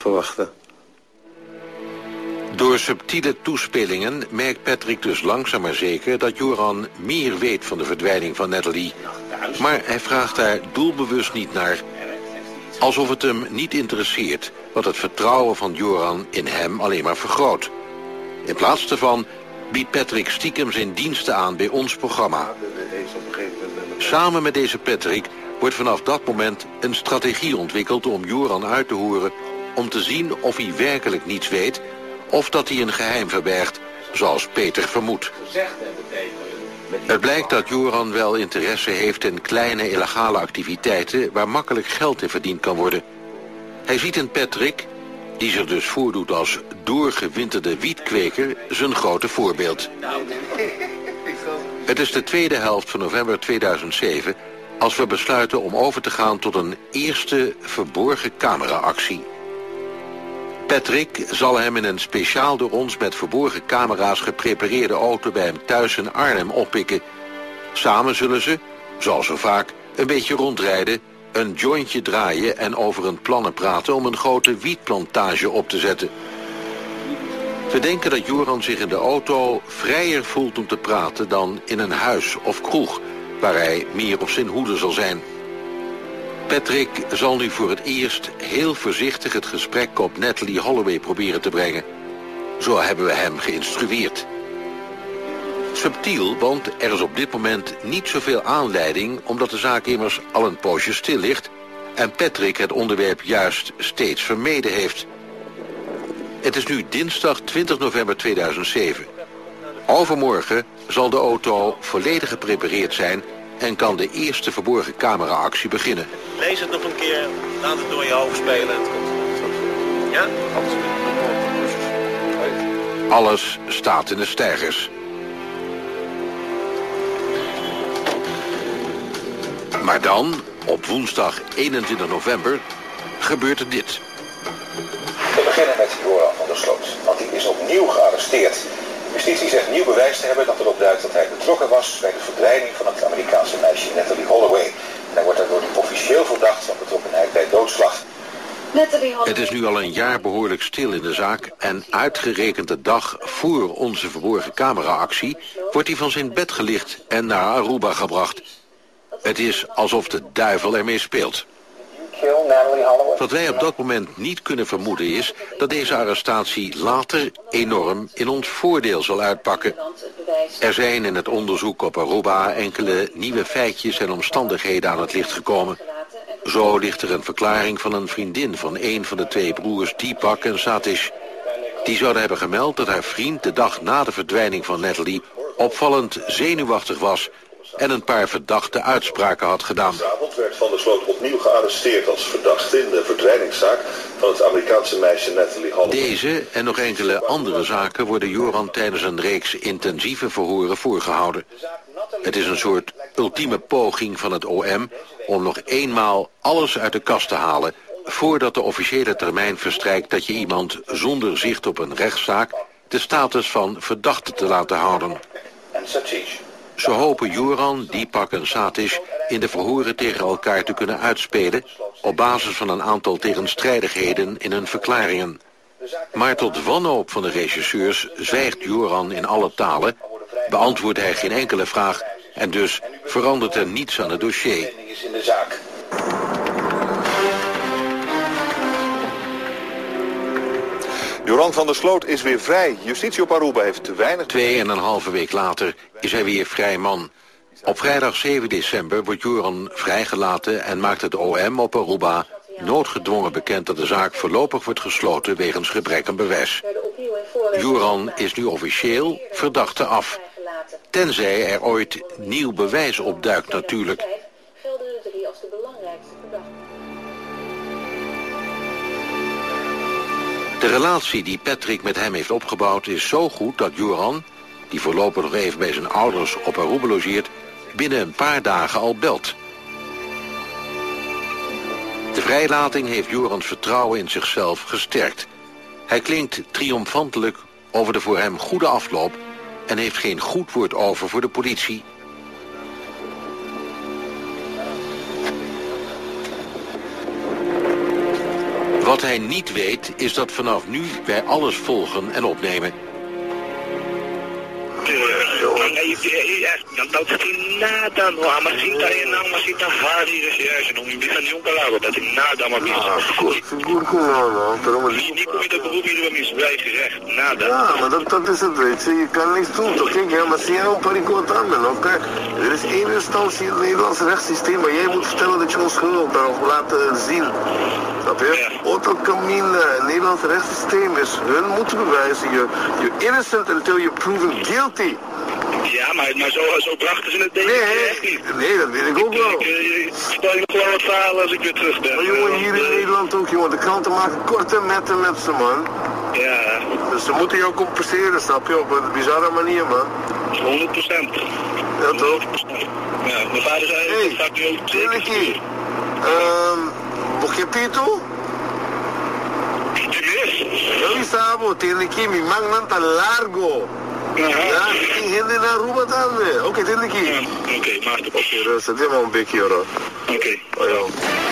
verwachten. Door subtiele toespelingen merkt Patrick dus langzaam maar zeker dat Joran meer weet van de verdwijning van Natalie. Maar hij vraagt daar doelbewust niet naar. Alsof het hem niet interesseert, wat het vertrouwen van Joran in hem alleen maar vergroot. In plaats daarvan biedt Patrick stiekem zijn diensten aan bij ons programma. Samen met deze Patrick wordt vanaf dat moment een strategie ontwikkeld om Joran uit te horen, om te zien of hij werkelijk niets weet of dat hij een geheim verbergt, zoals Peter vermoedt. Het blijkt dat Joran wel interesse heeft in kleine illegale activiteiten waar makkelijk geld in verdiend kan worden. Hij ziet in Patrick, die zich dus voordoet als doorgewinterde wietkweker, zijn grote voorbeeld. Het is de tweede helft van november 2007 als we besluiten om over te gaan tot een eerste verborgen cameraactie. Patrick zal hem in een speciaal door ons met verborgen camera's geprepareerde auto bij hem thuis in Arnhem oppikken. Samen zullen ze, zoals zo vaak, een beetje rondrijden, een jointje draaien en over hun plannen praten om een grote wietplantage op te zetten. We denken dat Joran zich in de auto vrijer voelt om te praten dan in een huis of kroeg, waar hij meer op zijn hoede zal zijn. Patrick zal nu voor het eerst heel voorzichtig het gesprek op Natalie Holloway proberen te brengen. Zo hebben we hem geïnstrueerd. Subtiel, want er is op dit moment niet zoveel aanleiding, omdat de zaak immers al een poosje stil ligt en Patrick het onderwerp juist steeds vermeden heeft. Het is nu dinsdag 20 november 2007. Overmorgen zal de auto volledig geprepareerd zijn en kan de eerste verborgen cameraactie beginnen. Lees het nog een keer, laat het door je hoofd spelen. Ja? Alles staat in de steigers. Maar dan, op woensdag 21 november, gebeurt er dit. We beginnen met Joran van der Sloot, want die is opnieuw gearresteerd. Justitie zegt nieuw bewijs te hebben dat erop duidt dat hij betrokken was bij de verdwijning van het Amerikaanse meisje Natalie Holloway. En hij wordt daardoor officieel verdacht van betrokkenheid bij doodslag. Het is nu al een jaar behoorlijk stil in de zaak en uitgerekend de dag voor onze verborgen cameraactie wordt hij van zijn bed gelicht en naar Aruba gebracht. Het is alsof de duivel ermee speelt. Wat wij op dat moment niet kunnen vermoeden is dat deze arrestatie later enorm in ons voordeel zal uitpakken. Er zijn in het onderzoek op Aruba enkele nieuwe feitjes en omstandigheden aan het licht gekomen. Zo ligt er een verklaring van een vriendin van een van de twee broers Deepak en Satish. Die zouden hebben gemeld dat haar vriend de dag na de verdwijning van Natalie opvallend zenuwachtig was en een paar verdachte uitspraken had gedaan. Gisteravond werd Van der Sloot opnieuw gearresteerd als verdachte in de verdwijningszaak van het Amerikaanse meisje Natalie Holloway. Deze en nog enkele andere zaken worden Joran tijdens een reeks intensieve verhoren voorgehouden. Het is een soort ultieme poging van het OM om nog eenmaal alles uit de kast te halen voordat de officiële termijn verstrijkt dat je iemand zonder zicht op een rechtszaak de status van verdachte te laten houden. Ze hopen Joran, Deepak en Satish in de verhoren tegen elkaar te kunnen uitspelen op basis van een aantal tegenstrijdigheden in hun verklaringen. Maar tot wanhoop van de regisseurs zwijgt Joran in alle talen, beantwoordt hij geen enkele vraag en dus verandert er niets aan het dossier. Joran van der Sloot is weer vrij. Justitie op Aruba heeft te weinig... 2,5 week later is hij weer vrij man. Op vrijdag 7 december wordt Joran vrijgelaten en maakt het OM op Aruba noodgedwongen bekend dat de zaak voorlopig wordt gesloten wegens gebrek aan bewijs. Joran is nu officieel verdachte af. Tenzij er ooit nieuw bewijs opduikt natuurlijk. De relatie die Patrick met hem heeft opgebouwd is zo goed dat Joran, die voorlopig nog even bij zijn ouders op Aruba logeert, binnen een paar dagen al belt. De vrijlating heeft Jorans vertrouwen in zichzelf gesterkt. Hij klinkt triomfantelijk over de voor hem goede afloop en heeft geen goed woord over voor de politie. Wat hij niet weet, is dat vanaf nu wij alles volgen en opnemen. Dat is nada, no Amasita não, Amasita Hari, não me bisa nenhum calado, dat is nada, maar Seguro que não, pero maar niet kom je dat beroep hier bij misbruik gezegd, nada. Ja, maar dat is het, weet je. Je kan niks doen, toch? Kijk, ja, maar zie je een parikoot aan, man. Oké? Er is één instantie in het Nederlandse rechtssysteem, maar jij moet vertellen dat je onschuldig bent of laten zien. Snap je? Auto camine, het Nederlandse rechtssysteem is, hun moeten bewijzen, you're innocent until you're proven guilty. Ja, maar zo brachten ze het deze echt niet. Nee, dat weet ik ook wel. Ik stel je nog wel wat verhalen als ik weer terug ben. Maar jongen, hier in Nederland ook, jongen. De kranten maken korte metten met ze, man. Ja. Dus ze moeten jou compenseren, snap je? Op een bizarre manier, man. 100%. Ja, toch? 100%. Ja, mijn vader zei, hey, dat gaat nu ook Tiliki. Porque pito? Yo sabo, Tiliki, mi magnan tan largo. Ja, ik hindi na Aruba dan. Oké, Tiliki. Oké, master. Oké, rustig. Dit maar een beetje, hoor. Oké. Oh, ja.